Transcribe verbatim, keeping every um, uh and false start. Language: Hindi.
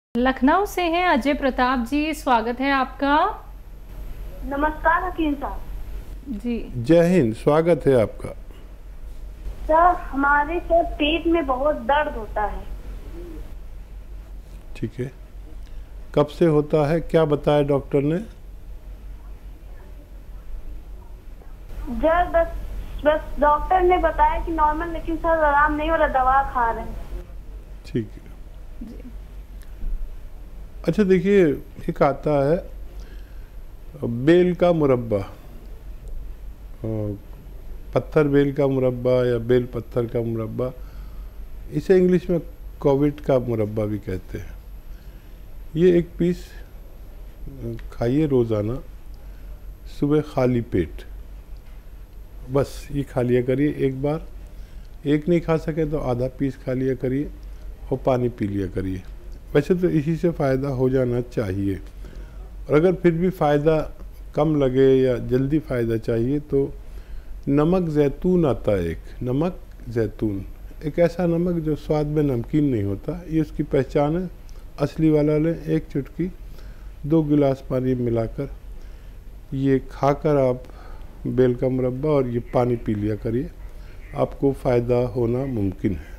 लखनऊ से हैं अजय प्रताप जी, स्वागत है आपका। नमस्कार हकीम साहब जी। जय हिंद, स्वागत है आपका। सर, हमारे सर पेट में बहुत दर्द होता है। ठीक है, कब से होता है, क्या बताया डॉक्टर ने? जब बस बस डॉक्टर ने बताया कि नॉर्मल, लेकिन सर आराम नहीं हो रहा, दवा खा रहे हैं। ठीक है। अच्छा देखिए, एक आता है बेल का मुरब्बा, पत्थर बेल का मुरब्बा या बेल पत्थर का मुरब्बा, इसे इंग्लिश में कोविड का मुरब्बा भी कहते हैं। ये एक पीस खाइए रोज़ाना, सुबह खाली पेट, बस ये खा लिया करिए। एक बार एक नहीं खा सके तो आधा पीस खा लिया करिए और पानी पी लिया करिए। वैसे तो इसी से फ़ायदा हो जाना चाहिए, और अगर फिर भी फ़ायदा कम लगे या जल्दी फ़ायदा चाहिए तो नमक ज़ैतून आता है। एक नमक ज़ैतून, एक ऐसा नमक जो स्वाद में नमकीन नहीं होता, ये उसकी पहचान है। असली वाला लें, एक चुटकी दो गिलास पानी मिलाकर ये खाकर आप बेल का मुरब्बा और ये पानी पी लिया करिए, आपको फ़ायदा होना मुमकिन है।